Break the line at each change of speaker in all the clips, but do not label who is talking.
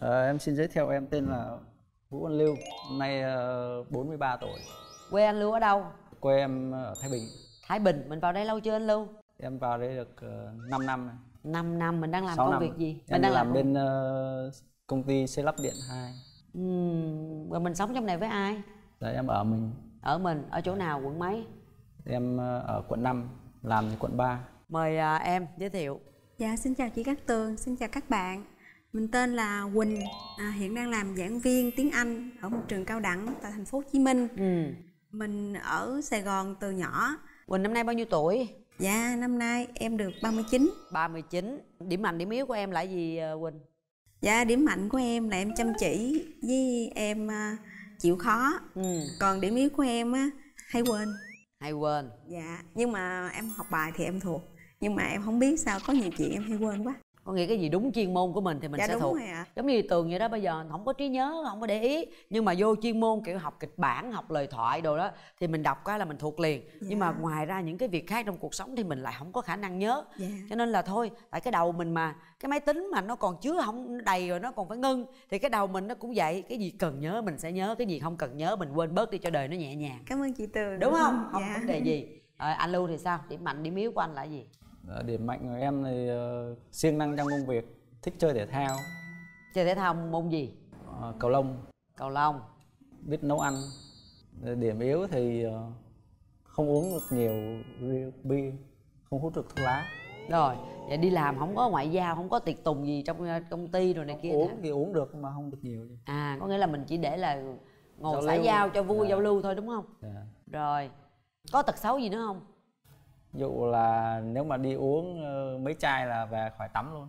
Em xin giới thiệu, em tên là Vũ Văn Lưu, năm nay 43 tuổi.
Quê anh Lưu ở đâu?
Quê em ở Thái Bình.
Thái Bình. Mình vào đây lâu chưa anh Lưu?
Em vào đây được 5 năm.
5 năm. Mình đang làm công việc gì?
Em đang làm bên công ty xây lắp điện 2.
Và mình sống trong này với ai?
Dạ, em ở mình.
Ở mình, ở chỗ nào, quận mấy?
Em ở quận 5, làm thì quận 3.
Mời em giới thiệu.
Dạ, xin chào chị Cát Tường, xin chào các bạn. Mình tên là Quỳnh, hiện đang làm giảng viên tiếng Anh ở một trường cao đẳng tại thành phố Hồ Chí Minh. Mình ở Sài Gòn từ nhỏ.
Quỳnh năm nay bao nhiêu tuổi?
Dạ, năm nay em được 39.
39. Điểm mạnh, điểm yếu của em là gì Quỳnh?
Dạ, điểm mạnh của em là em chăm chỉ với em chịu khó. Còn điểm yếu của em á, hay quên.
Hay quên.
Dạ, nhưng mà em học bài thì em thuộc. Nhưng mà em không biết sao có nhiều chuyện em hay quên quá.
Có nghĩa cái gì đúng chuyên môn của mình thì mình sẽ thuộc. Giống như Tường vậy đó, bây giờ không có trí nhớ, không có để ý. Nhưng mà vô chuyên môn kiểu học kịch bản, học lời thoại đồ đó thì mình đọc cái là mình thuộc liền. Nhưng mà ngoài ra những cái việc khác trong cuộc sống thì mình lại không có khả năng nhớ. Cho nên là thôi, tại cái đầu mình mà, cái máy tính mà nó còn chứa không đầy rồi nó còn phải ngưng. Thì cái đầu mình nó cũng vậy, cái gì cần nhớ mình sẽ nhớ, cái gì không cần nhớ mình quên bớt đi cho đời nó nhẹ nhàng.
Cảm ơn chị Tường.
Đúng không? Không vấn đề gì. Anh Lưu thì sao? Điểm mạnh, điểm yếu của anh là gì?
Điểm mạnh của em thì siêng năng trong công việc, thích chơi thể thao.
Chơi thể thao môn gì?
Cầu lông.
Cầu lông.
Biết nấu ăn. Điểm yếu thì không uống được nhiều rượu bia, không hút được thuốc lá.
Rồi, vậy đi làm không có ngoại giao, không có tiệc tùng gì trong công ty rồi này kia?
Uống thì uống được mà không được nhiều.
Có nghĩa là mình chỉ để là ngồi xã giao cho vui, giao lưu thôi đúng không? Rồi, có tật xấu gì nữa không?
Ví dụ là nếu mà đi uống mấy chai là về khỏi tắm luôn.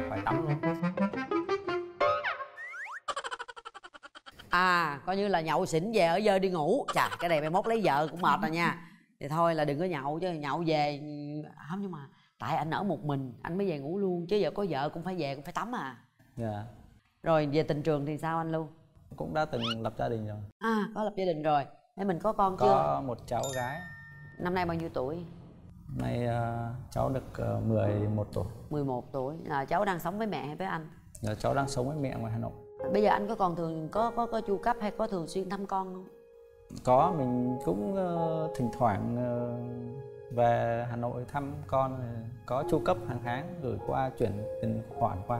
Coi như là nhậu xỉn về ở dơ đi ngủ. Chà, cái này mai mốt lấy vợ cũng mệt rồi nha. Thì thôi là đừng có nhậu, chứ nhậu về không. Nhưng mà tại anh ở một mình, anh mới về ngủ luôn. Chứ giờ có vợ cũng phải về, cũng phải tắm à. Rồi về tình trường thì sao anh Lưu?
Cũng đã từng lập gia đình rồi.
Có lập gia đình rồi. Thế mình có con chưa?
Có một cháu gái.
Năm nay bao nhiêu tuổi?
Năm nay cháu được 11 tuổi.
11 tuổi. Cháu đang sống với mẹ hay với anh?
Cháu đang sống với mẹ ngoài Hà Nội.
Bây giờ anh có còn thường có chu cấp hay có thường xuyên thăm con không?
Có, mình cũng thỉnh thoảng về Hà Nội thăm con, có chu cấp hàng tháng gửi qua, chuyển tiền khoản qua.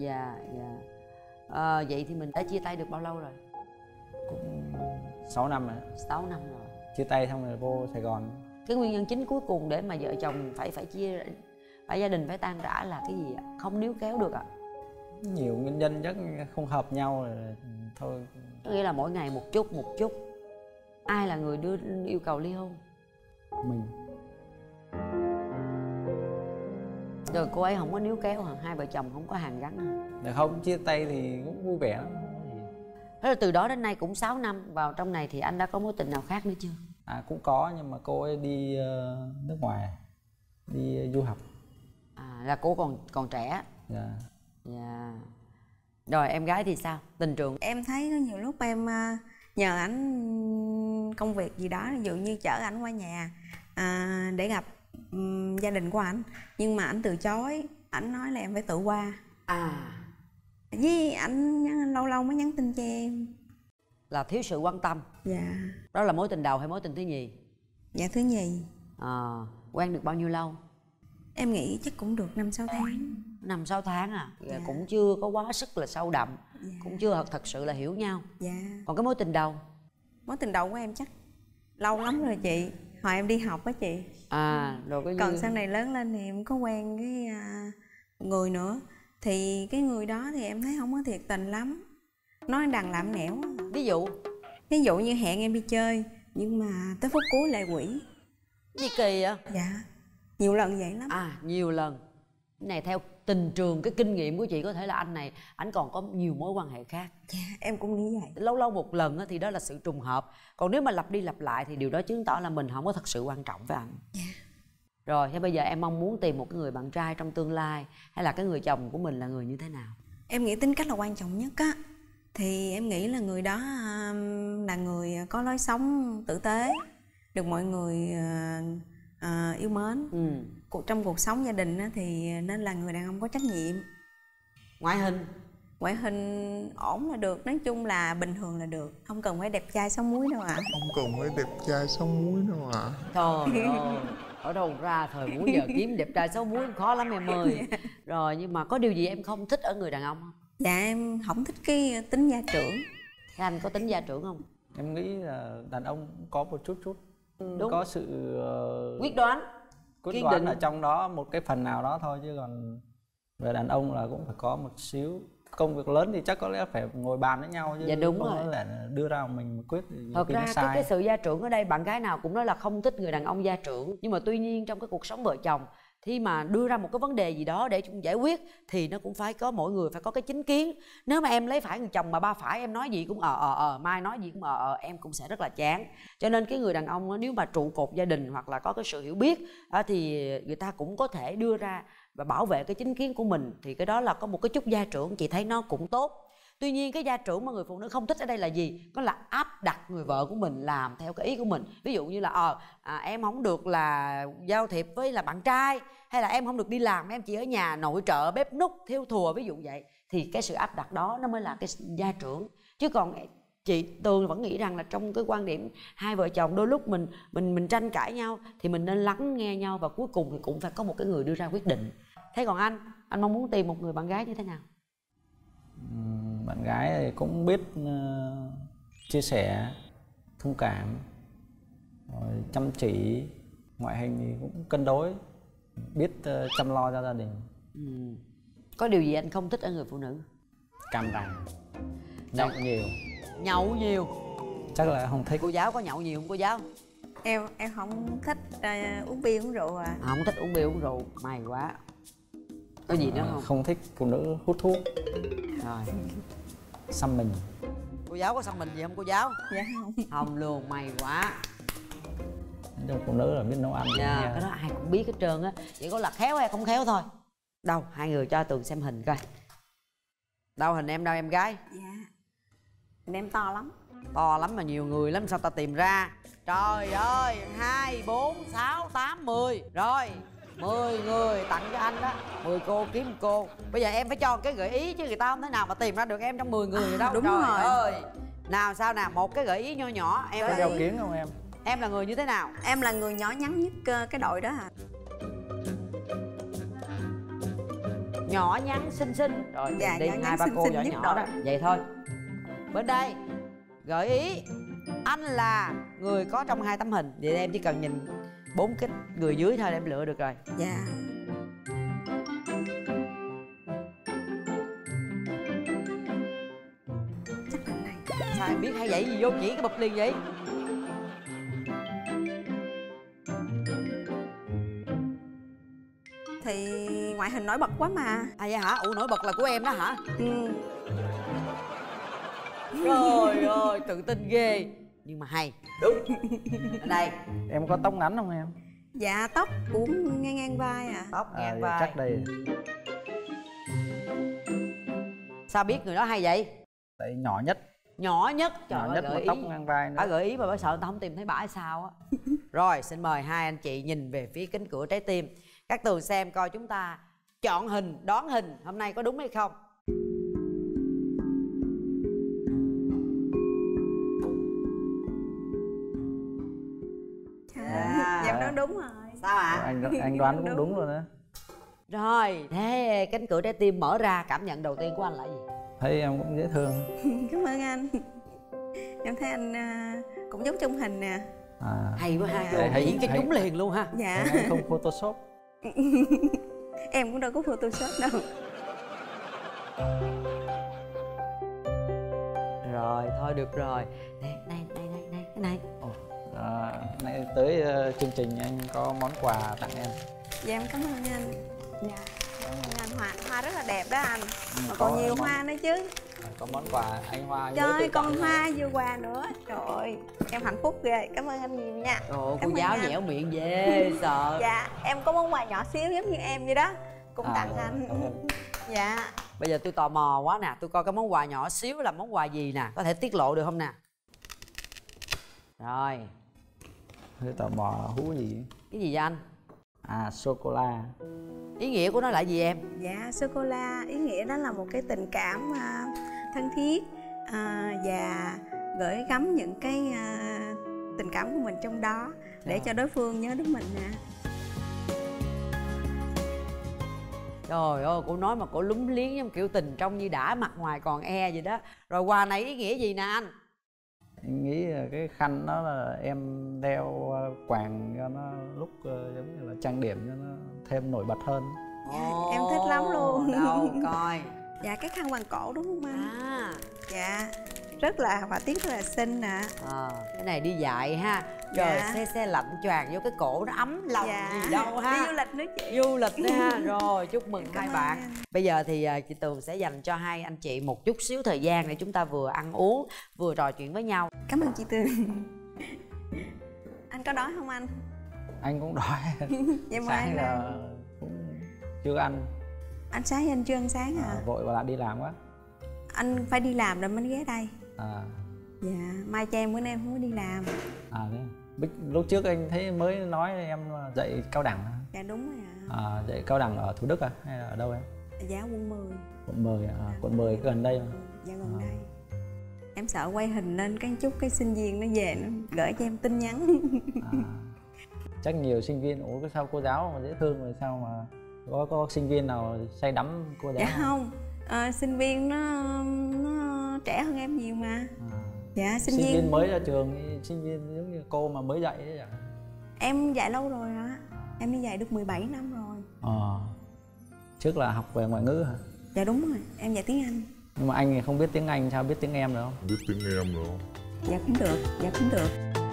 Vậy thì mình đã chia tay được bao lâu rồi?
Cũng 6 năm rồi.
6 năm rồi.
Chia tay xong rồi vô Sài Gòn.
Cái nguyên nhân chính cuối cùng để mà vợ chồng phải chia, phải gia đình phải tan rã là cái gì ạ? Không níu kéo được ạ?
Nhiều nguyên nhân, chắc không hợp nhau rồi thôi.
Có nghĩa là mỗi ngày một chút. Ai là người đưa yêu cầu ly hôn?
Mình.
Rồi cô ấy không có níu kéo hả? Hai vợ chồng không có hàn gắn hả?
Không, chia tay thì cũng vui vẻ lắm.
Thế là từ đó đến nay cũng 6 năm. Vào trong này thì anh đã có mối tình nào khác nữa chưa?
Cũng có, nhưng mà cô ấy đi nước ngoài, đi du học.
Là cô còn trẻ. Rồi em gái thì sao? Tình trường
em thấy có nhiều lúc em nhờ ảnh công việc gì đó, ví dụ như chở ảnh qua nhà để gặp gia đình của ảnh, nhưng mà ảnh từ chối. Ảnh nói là em phải tự qua. Với ảnh lâu lâu mới nhắn tin cho em.
Là thiếu sự quan tâm. Đó là mối tình đầu hay mối tình thứ nhì?
Dạ, thứ nhì.
Quen được bao nhiêu lâu?
Em nghĩ chắc cũng được 5-6 tháng.
5-6 tháng à? Cũng chưa có quá sức là sâu đậm. Cũng chưa thật sự là hiểu nhau. Còn cái mối tình đầu?
Mối tình đầu của em chắc lâu lắm rồi chị. Hồi em đi học á chị.
Rồi cái
còn sau này lớn lên thì em có quen cái người nữa. Thì cái người đó thì em thấy không có thiệt tình lắm. Nói đằng làm nẻo.
Ví dụ
như hẹn em đi chơi, nhưng mà tới phút cuối lại hủy.
Gì kỳ vậy?
Nhiều lần vậy lắm.
Nhiều lần. Cái này theo tình trường, cái kinh nghiệm của chị có thể là anh này ảnh còn có nhiều mối quan hệ khác.
Em cũng nghĩ vậy.
Lâu lâu một lần thì đó là sự trùng hợp. Còn nếu mà lặp đi lặp lại thì điều đó chứng tỏ là mình không có thật sự quan trọng với anh. Rồi, thế bây giờ em mong muốn tìm một cái người bạn trai trong tương lai, hay là cái người chồng của mình là người như thế nào?
Em nghĩ tính cách là quan trọng nhất á. Thì em nghĩ là người đó là người có lối sống tử tế, được mọi người yêu mến.
Ừ.
Trong cuộc sống gia đình thì nên là người đàn ông có trách nhiệm.
Ngoại hình?
ngoại hình ổn là được, nói chung là bình thường là được, không cần phải đẹp trai sáu múi đâu ạ.
Không cần phải đẹp trai sáu múi đâu ạ.
Trời ơi, ở đâu ra thời buổi giờ kiếm đẹp trai sáu múi khó lắm em ơi. Rồi nhưng mà có điều gì em không thích ở người đàn ông không?
Dạ em không thích cái tính gia trưởng.
Thế anh có tính gia trưởng không?
Em nghĩ là đàn ông có một chút
Đúng.
có sự
Quyết đoán,
quyết
kiên
đoán
định
ở trong đó, một cái phần nào đó thôi, chứ còn về đàn ông là cũng phải có một xíu. Công việc lớn thì chắc có lẽ phải ngồi bàn với nhau chứ.
Dạ đúng
không
rồi.
có lẽ đưa ra mình một quyết thì
Thật ra
sai.
cái sự gia trưởng ở đây, bạn gái nào cũng nói là không thích người đàn ông gia trưởng. Nhưng mà tuy nhiên trong cái cuộc sống vợ chồng, khi mà đưa ra một cái vấn đề gì đó để chúng giải quyết thì nó cũng phải có, mỗi người phải có cái chính kiến. Nếu mà em lấy phải người chồng mà ba phải, em nói gì cũng mai nói gì cũng em cũng sẽ rất là chán. Cho nên cái người đàn ông nếu mà trụ cột gia đình hoặc là có cái sự hiểu biết thì người ta cũng có thể đưa ra và bảo vệ cái chính kiến của mình, thì cái đó là có một cái chút gia trưởng, chị thấy nó cũng tốt. Tuy nhiên cái gia trưởng mà người phụ nữ không thích ở đây là gì? Đó là áp đặt người vợ của mình làm theo cái ý của mình. Ví dụ như là em không được là giao thiệp với là bạn trai, hay là em không được đi làm, em chỉ ở nhà nội trợ, bếp núc, thêu thùa, ví dụ vậy. Thì cái sự áp đặt đó nó mới là cái gia trưởng. Chứ còn chị Tường vẫn nghĩ rằng là trong cái quan điểm hai vợ chồng đôi lúc mình tranh cãi nhau thì mình nên lắng nghe nhau, và cuối cùng thì cũng phải có một cái người đưa ra quyết định. Thế còn anh mong muốn tìm một người bạn gái như thế nào?
Bạn gái thì cũng biết chia sẻ, thông cảm, rồi chăm chỉ, ngoại hình thì cũng cân đối, biết chăm lo cho gia đình.
Có điều gì anh không thích ở người phụ nữ?
Càm ràm, nhậu nhiều.
Nhậu nhiều
Chắc là không thích.
Cô giáo có nhậu nhiều không cô giáo?
Em không thích uống bia uống rượu à.
Không thích uống bia uống rượu, may quá. Có gì nữa không?
Không thích phụ nữ hút thuốc.
Rồi.
Xăm mình.
Cô giáo có xăm mình gì không cô giáo?
Dạ không.
Không luôn, may quá.
Nói chung phụ nữ là biết nấu ăn.
Dạ, cái đó ai cũng biết hết trơn á, chỉ có là khéo hay không khéo thôi. Đâu, hai người cho Tường xem hình coi. Đâu hình em đâu em gái?
Dạ. Hình em to lắm.
To lắm mà nhiều người lắm, sao ta tìm ra? Trời ơi, 2, 4, 6, 8, 10. Rồi, 10 người tặng cho anh đó. 10 cô kiếm một cô. Bây giờ em phải cho cái gợi ý chứ người ta không thể nào mà tìm ra được em trong 10 người đâu.
Đúng
Trời
rồi.
ơi. Nào sao nào, một cái gợi ý nho nhỏ. Em
Có đeo kiếng không em?
Em là người như thế nào?
Em là người nhỏ nhắn nhất cái đội đó à.
Nhỏ nhắn xinh xinh. Rồi
Dạ,
đi,
nhỏ nhắn
2, 3
xinh
cô
xinh
nhỏ
nhất
nhỏ
đội.
đó. Vậy thôi. Bên đây gợi ý anh là người có trong 2 tấm hình. Vậy em chỉ cần nhìn 4 cái người dưới thôi để em lựa được rồi.
Dạ. Chắc là này.
Sao em biết hay vậy, gì vô chỉ cái bụp liền vậy?
Thì ngoại hình nổi bật quá mà.
À vậy hả? Ủa nổi bật là của em đó hả? Trời ơi, tự tin ghê. Nhưng mà hay. Đúng. Ở đây.
Em có tóc ngắn không em?
Dạ tóc cũng ngang ngang vai à.
Tóc ngang
Vậy
vai.
chắc đây.
Sao biết người đó hay vậy?
Đấy, nhỏ nhất.
Nhỏ nhất. Trời
Nhỏ
ơi,
nhất
gợi
mà
ý.
tóc ngang vai nữa.
Bà gợi ý mà bà sợ người ta không tìm thấy bà hay sao á. Rồi xin mời hai anh chị nhìn về phía cánh cửa trái tim. Các Tường xem coi chúng ta chọn hình, đoán hình hôm nay có đúng hay không.
Dạ đoán đúng rồi.
Sao ạ?
Anh đoán cũng đúng rồi đó.
Rồi, thế cánh cửa trái tim mở ra, cảm nhận đầu tiên của anh là gì?
Thấy em cũng dễ thương.
Cảm ơn anh. Em thấy anh cũng giống trong hình nè.
Hay quá ha,
Hay-
diễn cho
hay-
trúng liền luôn ha.
Dạ.
Anh không photoshop.
Em cũng đâu có photoshop đâu.
Rồi, thôi được rồi. Này, cái này.
Nãy tới chương trình anh có món quà tặng em.
Dạ em cảm ơn anh. Dạ. Cảm ơn anh. Hoa rất là đẹp đó anh. Mà
có
còn nhiều
món-
hoa nữa chứ.
Có món quà anh Hoa mới
Trời
tự
con
tặng.
hoa vừa quà nữa. Trời ơi, em hạnh phúc ghê. Cảm ơn anh nhiều nha.
Ồ, cô
Cảm ơn
giáo
anh.
dẻo miệng dễ sợ.
Dạ, em có món quà nhỏ xíu giống như em vậy đó. Cũng tặng
rồi,
anh.
cảm ơn.
Dạ.
Bây giờ tôi tò mò quá nè, tôi coi cái món quà nhỏ xíu là món quà gì nè, có thể tiết lộ được không nè? Rồi,
Hơi tò mò hú gì?
cái gì vậy anh?
Sô cô la.
Ý nghĩa của nó là gì em?
Dạ, sô-cô-la ý nghĩa đó là một cái tình cảm thân thiết và gửi gắm những cái tình cảm của mình trong đó để cho đối phương nhớ đến mình nè.
Trời ơi, cô nói mà cô lúng liếng giống kiểu tình trong như đã, mặt ngoài còn e vậy đó. Rồi quà này ý nghĩa gì nè anh?
Anh nghĩ là cái khăn đó là em đeo quàng cho nó lúc giống như là trang điểm cho nó thêm nổi bật hơn.
Em thích lắm luôn.
Đâu coi.
Dạ, cái khăn quàng cổ đúng không anh? Dạ, rất là họa tiết rất là xinh nè.
Cái này đi dạy ha. Trời, xe lạnh choàng vô cái cổ nó ấm lòng gì đâu ha.
Đi du lịch nữa chị.
Du lịch nữa ha. Rồi, chúc mừng hai bạn anh. Bây giờ thì chị Tường sẽ dành cho hai anh chị một chút xíu thời gian để chúng ta vừa ăn uống vừa trò chuyện với nhau.
Cảm ơn chị Tường. Anh có đói không anh?
Anh cũng đói.
Vậy mà
sáng là cũng chưa ăn.
Anh sáng anh chưa ăn sáng hả?
Vội và lại đi làm quá.
Anh phải đi làm rồi mới ghé đây. Dạ, mai cho em bữa nay em không có đi làm.
Thế lúc trước anh thấy mới nói em dạy cao đẳng.
Dạ đúng rồi ạ.
Dạy cao đẳng ở Thủ Đức hay là ở đâu em?
Dạ quận 10.
Quận 10 quận 10 gần đây mà.
Dạ gần đây. Em sợ quay hình lên cái chút cái sinh viên nó về nó gửi cho em tin nhắn.
Chắc nhiều sinh viên, ủa sao cô giáo mà dễ thương rồi sao mà có sinh viên nào say đắm cô giáo?
Dạ không, sinh viên nó trẻ hơn em nhiều mà. Dạ, sinh viên
mới ra trường, sinh viên giống như cô mà mới dạy ấy ạ.
Em dạy lâu rồi hả? Em đi dạy được 17 năm rồi.
Trước là học về ngoại ngữ hả?
Dạ đúng rồi, em dạy tiếng Anh.
Nhưng mà anh không biết tiếng Anh, sao biết tiếng em được không?
Biết tiếng em rồi.
Dạ cũng được, dạ cũng được.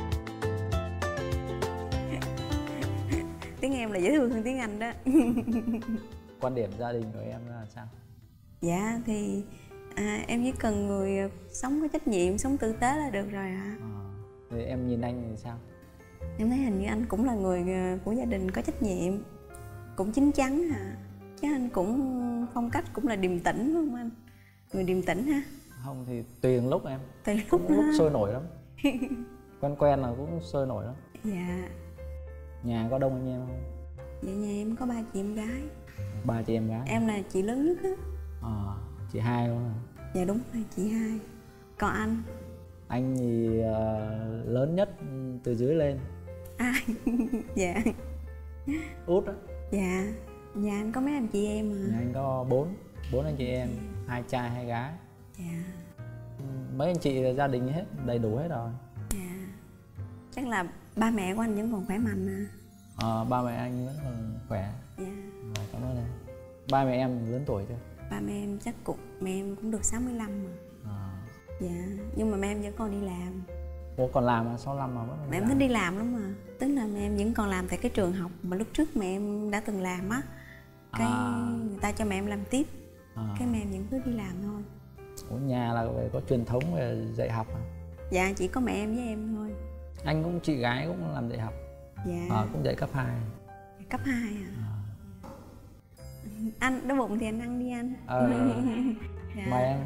Tiếng em là dễ thương hơn tiếng Anh đó.
Quan điểm gia đình của em là sao?
Dạ thì em chỉ cần người sống có trách nhiệm, sống tử tế là được rồi ạ.
Thì em nhìn anh thì sao?
Em thấy hình như anh cũng là người của gia đình có trách nhiệm, cũng chín chắn hả? Chứ anh cũng phong cách cũng là điềm tĩnh đúng không anh? Người điềm tĩnh ha?
Không thì tùy lúc em.
Tùy lúc
lúc sôi nổi lắm. quen là cũng sôi nổi lắm.
Dạ.
Nhà có đông anh em không?
Dạ nhà em có 3 chị em gái.
3 chị em gái.
Em là chị lớn nhất á.
Chị hai luôn hả?
Dạ đúng rồi, chị hai. Còn anh?
Anh thì lớn nhất từ dưới lên.
Dạ.
Út á.
Dạ. Nhà anh có mấy anh chị em à?
Nhà anh có 4 anh chị em, 2 trai 2 gái.
Dạ.
Mấy anh chị là gia đình hết, đầy đủ hết rồi.
Dạ. Chắc là ba mẹ của anh vẫn còn khỏe mạnh à?
Ba mẹ anh vẫn còn khỏe.
Dạ.
Cảm ơn em. Ba mẹ em lớn tuổi chưa?
Ba mẹ em chắc mẹ em cũng được 65 mà. Dạ, nhưng mà mẹ em vẫn còn đi làm.
Ủa còn làm mà 65 mà vẫn còn
mẹ em thích đi làm lắm mà. Tức là mẹ em vẫn còn làm tại cái trường học mà lúc trước mẹ em đã từng làm á. Cái người ta cho mẹ em làm tiếp. Cái mẹ em vẫn cứ đi làm thôi.
Ủa nhà là có truyền thống về dạy học à?
Dạ chỉ có mẹ em với em thôi.
Anh cũng chị gái cũng làm dạy học.
Dạ.
Cũng dạy cấp 2.
Cấp 2 Anh đói bụng thì anh ăn đi anh.
Dạ. Mời em.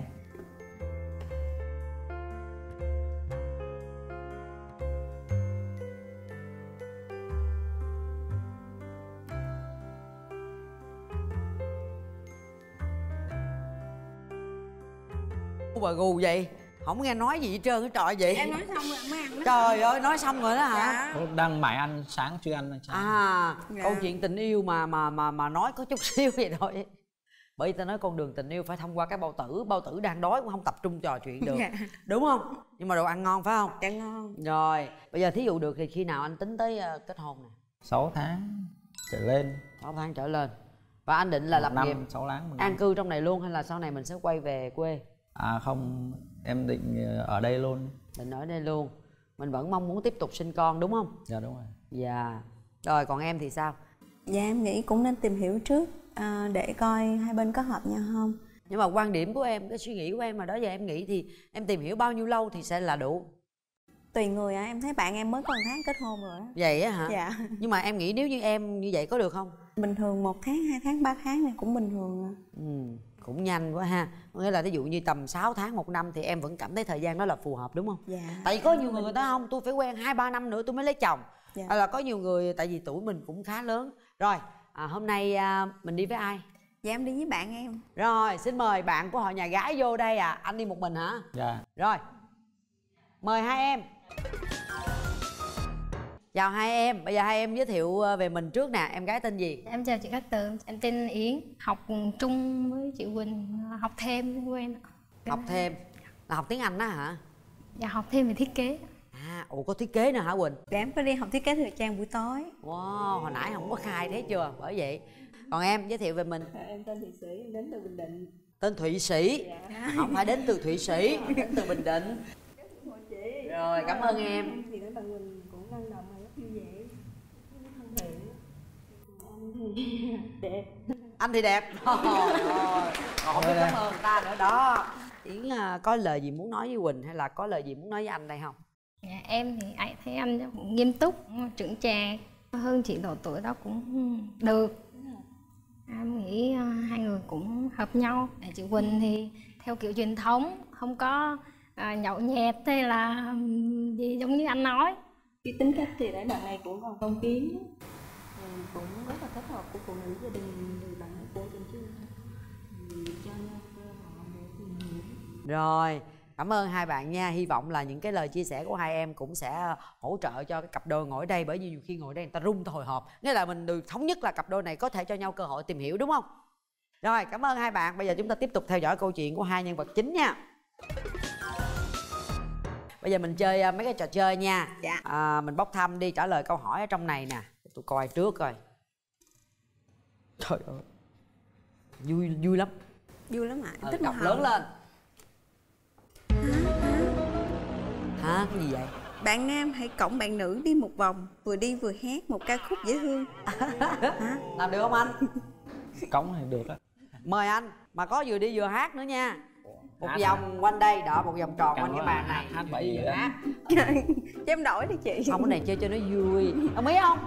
Bà gù vậy, không nghe nói gì hết trơn cái trọi vậy.
Em nói xong rồi mới ăn đó.
Trời ơi, nói xong rồi đó hả?
Dạ.
Đang mải ăn, sáng chưa ăn.
Dạ. Câu chuyện tình yêu mà nói có chút xíu vậy thôi. Bởi vì ta nói con đường tình yêu phải thông qua cái bao tử đang đói cũng không tập trung trò chuyện được. Đúng không? Nhưng mà đồ ăn ngon phải không?
Dạ ngon.
Rồi, bây giờ thí dụ được thì khi nào anh tính tới kết hôn nè?
6 tháng trở lên.
6 tháng trở lên. Và anh định là lập nghiệp
6 tháng
an cư trong này luôn hay là sau này mình sẽ quay về quê?
Không, em định ở đây luôn.
Định ở đây luôn. Mình vẫn mong muốn tiếp tục sinh con đúng không?
Dạ đúng rồi.
Dạ. Rồi còn em thì sao?
Dạ em nghĩ cũng nên tìm hiểu trước để coi hai bên có hợp nhau không.
Nhưng mà quan điểm của em, cái suy nghĩ của em mà đó giờ em nghĩ thì em tìm hiểu bao nhiêu lâu thì sẽ là đủ?
Tùy người em thấy bạn em mới có 1 tháng kết hôn rồi á.
Vậy á hả?
Dạ.
Nhưng mà em nghĩ nếu như em như vậy có được không?
Bình thường 1 tháng, 2 tháng, 3 tháng này cũng bình thường.
Cũng nhanh quá ha. Nghĩa là ví dụ như tầm 6 tháng 1 năm thì em vẫn cảm thấy thời gian đó là phù hợp đúng không?
Dạ.
Tại vì có nhiều người ta không, tôi phải quen 2-3 năm nữa tôi mới lấy chồng. Dạ. Hay là có nhiều người tại vì tuổi mình cũng khá lớn. Rồi Hôm nay mình đi với ai?
Dạ em đi với bạn em.
Rồi xin mời bạn của họ nhà gái vô đây à. Anh đi một mình hả?
Dạ.
Rồi mời hai em. Chào hai em. Bây giờ hai em giới thiệu về mình trước nè. Em gái tên gì?
Em chào chị Cát Tường. Em tên Yến. Học chung với chị Quỳnh. Học thêm với em.
Học thêm là học tiếng Anh đó hả?
Dạ học thêm về thiết kế.
Ủa có thiết kế nữa hả Quỳnh?
Để em có đi học thiết kế thời trang buổi tối.
Wow, hồi nãy không có khai thế chưa? Bởi vậy. Còn em giới thiệu về mình.
Em tên Thụy Sĩ, em đến từ Bình Định.
Tên Thụy Sĩ? Dạ. Không phải đến từ Thụy Sĩ, đến từ Bình Định. Rồi, cảm ơn em.
Thì đến bạn Quỳnh cũng năng động và rất vui vẻ, thân thiện. Anh thì đẹp.
Anh thì đẹp. Rồi, không biết cảm ơn ta nữa đó. Yến có lời gì muốn nói với Quỳnh hay là có lời gì muốn nói với anh đây không?
Dạ, em thì thấy anh cũng nghiêm túc, trưởng chạc, hơn chị độ tuổi đó cũng được. Em nghĩ hai người cũng hợp nhau. Chị Quỳnh thì theo kiểu truyền thống, không có nhậu nhẹt hay là gì giống như anh nói.
Cái tính cách thì để bạn này cũng còn phong kiến, cũng rất là thích hợp của phụ nữ gia đình người bạn của Trần Chứ, cho nhau cơ hội để tìm hiểu.
Rồi, cảm ơn hai bạn nha. Hy vọng là những cái lời chia sẻ của hai em cũng sẽ hỗ trợ cho cái cặp đôi ngồi đây. Bởi vì nhiều khi ngồi đây người ta rung hồi hộp. Nghĩa là mình được thống nhất là cặp đôi này có thể cho nhau cơ hội tìm hiểu, đúng không? Rồi, cảm ơn hai bạn. Bây giờ chúng ta tiếp tục theo dõi câu chuyện của hai nhân vật chính nha. Bây giờ mình chơi mấy cái trò chơi nha.
Dạ.
Mình bốc thăm đi, trả lời câu hỏi ở trong này nè. Tôi coi trước coi. Trời ơi, vui lắm.
Vui lắm ạ.
Đọc lớn lên. Hả? Cái gì vậy?
Bạn nam hãy cõng bạn nữ đi một vòng, vừa đi vừa hát một ca khúc dễ thương.
Làm được không anh?
Cõng thì được á.
Mời anh. Mà có vừa đi vừa hát nữa nha. Một vòng quanh đây, đỏ một vòng tròn quanh cái bàn này.
Hát bậy gì đó.
Cho em đổi đi chị.
Không, cái này chơi cho nó vui. Đồng ý không?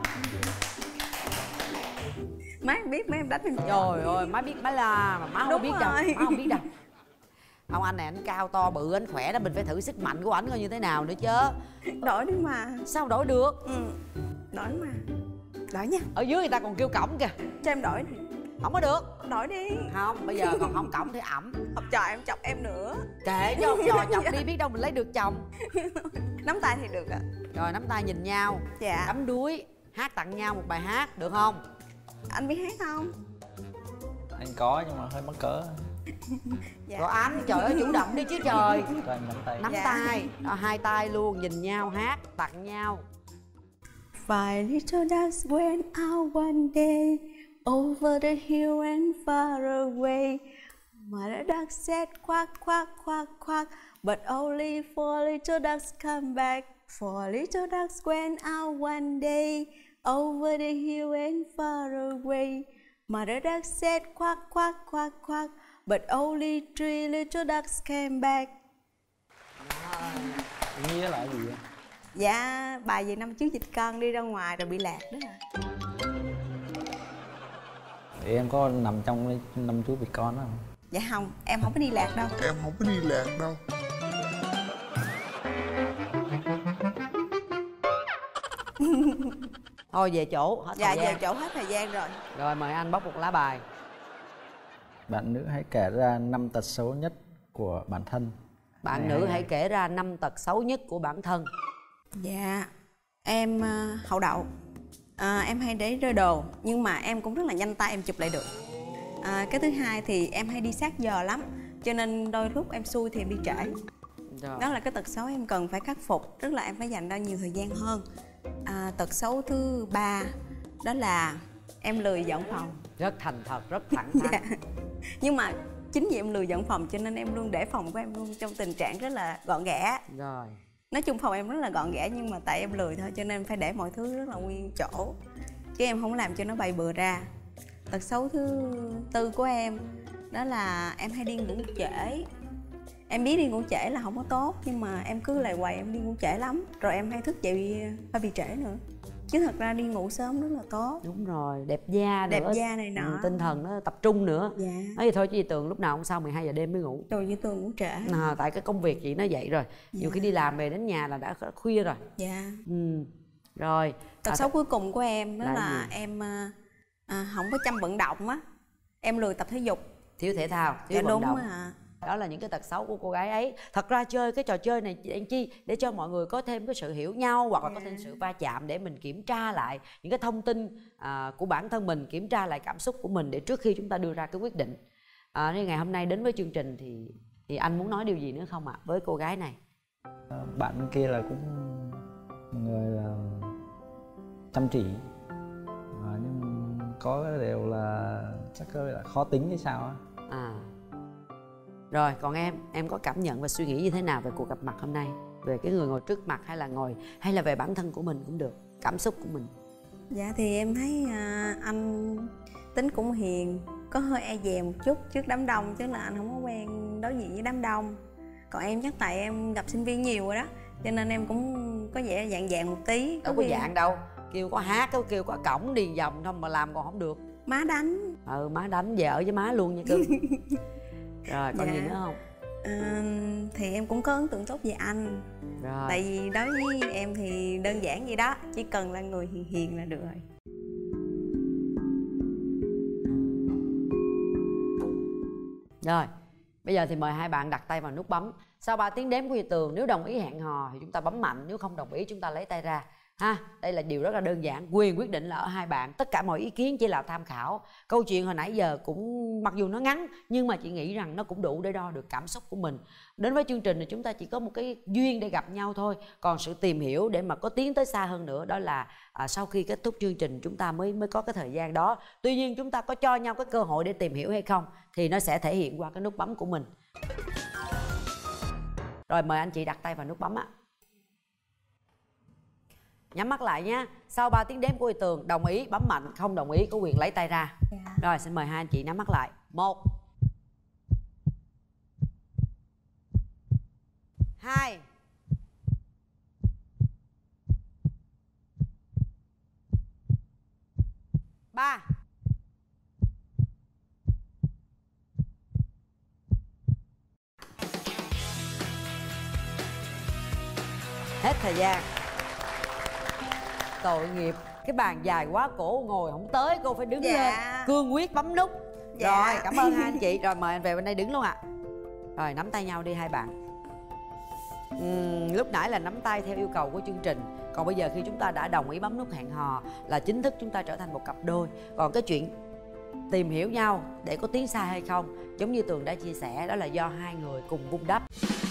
Má em biết, má em đánh em.
Trời ơi, má biết má la mà má không
Đúng
biết đâu.
rồi.
Má không biết đâu. Ông anh này anh cao to bự, anh khỏe đó, mình phải thử sức mạnh của ảnh coi như thế nào nữa chứ.
Đổi đi mà.
Sao đổi được?
Đổi mà. Đổi nha.
Ở dưới người ta còn kêu cổng kìa.
Cho em đổi đi.
Không có được.
Đổi đi.
Không, bây giờ còn không cổng thì ẩm.
Học trò em chọc em nữa.
Kệ cho học trò chọc đi, biết đâu mình lấy được chồng.
Nắm tay thì được ạ.
Rồi nắm tay nhìn nhau.
Dạ.
Đắm đuối. Hát tặng nhau một bài hát, được không?
Anh biết hát không?
Anh có nhưng mà hơi mắc cỡ.
Dạ.
Rồi anh, trời ơi chủ động đi chứ trời.
Cho anh nắm tay.
Nắm
Dạ.
tay. Hai tay luôn, nhìn nhau hát, tặng nhau.
Five little ducks went out one day over the hill and far away. Mother duck said quack quack quack quack, but only four little ducks come back. Four little ducks went out one day over the hill and far away. Mother duck said quack quack quack quack, but only three little ducks came back.
Nghĩa là gì vậy?
Dạ, bài về năm trước dịch con đi ra ngoài rồi bị lạc đó à.
Thì em có nằm trong cái năm chú vịt con đó không?
Dạ không, em không có đi lạc đâu.
Em không có đi lạc đâu.
Thôi về chỗ, hết
Dạ,
thời gian.
về chỗ hết thời gian rồi.
Rồi mời anh bóc một lá bài.
Bạn nữ hãy kể ra 5 tật xấu nhất của bản thân.
Bạn nữ hãy kể ra 5 tật xấu nhất của bản thân.
Dạ, em hậu đậu. Em hay để rơi đồ, nhưng mà em cũng rất là nhanh tay em chụp lại được. Cái thứ hai thì em hay đi sát giờ lắm, cho nên đôi lúc em xui thì em đi trễ.
Rồi.
Đó là cái tật xấu em cần phải khắc phục, tức là em phải dành ra nhiều thời gian hơn. Tật xấu thứ ba đó là em lười dọn phòng.
Rất thành thật, rất thẳng thắn.
Dạ. Nhưng mà chính vì em lười dọn phòng cho nên em luôn để phòng của em luôn trong tình trạng rất là gọn ghẽ.
Rồi.
Nói chung phòng em rất là gọn ghẽ, nhưng mà tại em lười thôi cho nên em phải để mọi thứ rất là nguyên chỗ, chứ em không làm cho nó bày bừa ra. Tật xấu thứ tư của em đó là em hay đi ngủ trễ. Em biết đi ngủ trễ là không có tốt, nhưng mà em cứ lầy hoài em đi ngủ trễ lắm. Rồi em hay thức dậy hơi bị trễ nữa. Chứ thật ra đi ngủ sớm rất là tốt.
Đúng rồi, đẹp da
Đẹp
nữa.
da này nọ.
Tinh thần nó tập trung nữa.
Dạ.
Nói vậy thôi chứ chị Tường lúc nào cũng sau 12 giờ đêm mới ngủ.
Rồi với Tường ngủ trễ.
Tại cái công việc chị nó vậy rồi. Nhiều khi đi làm về đến nhà là đã khuya rồi.
Dạ.
Rồi.
Tật xấu cuối cùng của em đó
là
là
gì?
em Không có chăm vận động á, em lười tập thể dục,
thiếu thể thao, thiếu vận
đúng
động.
À.
Đó là những cái tật xấu của cô gái ấy. Thật ra chơi cái trò chơi này anh chi để cho mọi người có thêm cái sự hiểu nhau, hoặc là có thêm sự va chạm để mình kiểm tra lại những cái thông tin của bản thân mình, kiểm tra lại cảm xúc của mình để trước khi chúng ta đưa ra cái quyết định. Nên ngày hôm nay đến với chương trình thì anh muốn nói điều gì nữa không ạ với cô gái này?
Bạn kia là cũng người là chăm chỉ, nhưng có cái điều là chắc là khó tính hay sao á.
Rồi còn em có cảm nhận và suy nghĩ như thế nào về cuộc gặp mặt hôm nay, về cái người ngồi trước mặt hay là về bản thân của mình cũng được, cảm xúc của mình?
Dạ thì em thấy anh tính cũng hiền, có hơi e dè một chút trước đám đông, chứ là anh không có quen đối diện với đám đông. Còn em chắc tại em gặp sinh viên nhiều rồi đó, cho nên em cũng có vẻ dạng dạng một tí.
Đâu có dạng đâu, kêu có hát, kêu có cổng điền vòng không mà làm còn không được.
Má đánh.
Má đánh, về ở với má luôn nha cưng. Rồi còn gì nữa không?
Thì em cũng có ấn tượng tốt về anh.
Rồi.
Tại vì đối với em thì đơn giản vậy đó, chỉ cần là người hiền hiền là được rồi.
Rồi, bây giờ thì mời hai bạn đặt tay vào nút bấm. Sau 3 tiếng đếm của Duy Tường, nếu đồng ý hẹn hò thì chúng ta bấm mạnh, nếu không đồng ý chúng ta lấy tay ra. Ha, đây là điều rất là đơn giản, quyền quyết định là ở hai bạn, tất cả mọi ý kiến chỉ là tham khảo. Câu chuyện hồi nãy giờ cũng mặc dù nó ngắn nhưng mà chị nghĩ rằng nó cũng đủ để đo được cảm xúc của mình. Đến với chương trình thì chúng ta chỉ có một cái duyên để gặp nhau thôi, còn sự tìm hiểu để mà có tiến tới xa hơn nữa đó là sau khi kết thúc chương trình chúng ta mới có cái thời gian đó. Tuy nhiên chúng ta có cho nhau cái cơ hội để tìm hiểu hay không thì nó sẽ thể hiện qua cái nút bấm của mình. Rồi mời anh chị đặt tay vào nút bấm ạ. Nhắm mắt lại nhé. Sau 3 tiếng đếm của Duy Tường, đồng ý bấm mạnh, không đồng ý có quyền lấy tay ra. Rồi xin mời hai anh chị nhắm mắt lại. 1 2 3 Hết thời gian. Tội nghiệp, cái bàn dài quá cổ ngồi không tới, cô phải đứng lên cương quyết bấm nút. Rồi cảm ơn hai anh chị. Rồi mời anh về bên đây đứng luôn ạ. Rồi nắm tay nhau đi hai bạn. Lúc nãy là nắm tay theo yêu cầu của chương trình, còn bây giờ khi chúng ta đã đồng ý bấm nút hẹn hò là chính thức chúng ta trở thành một cặp đôi. Còn cái chuyện tìm hiểu nhau để có tiến xa hay không, giống như Tường đã chia sẻ, đó là do hai người cùng vun đắp.